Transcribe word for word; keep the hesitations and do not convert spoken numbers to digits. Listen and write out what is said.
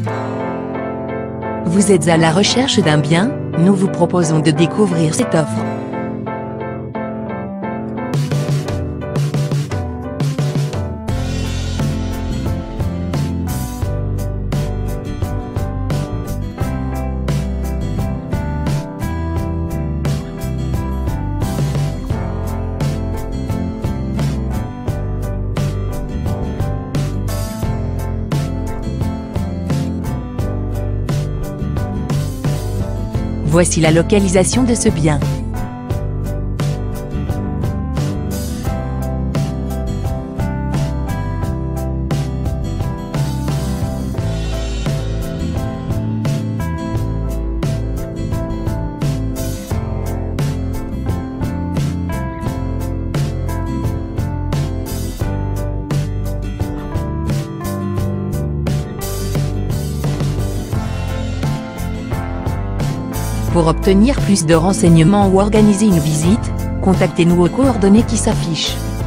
Vous êtes à la recherche d'un bien? Nous vous proposons de découvrir cette offre. Voici la localisation de ce bien. Pour obtenir plus de renseignements ou organiser une visite, contactez-nous aux coordonnées qui s'affichent.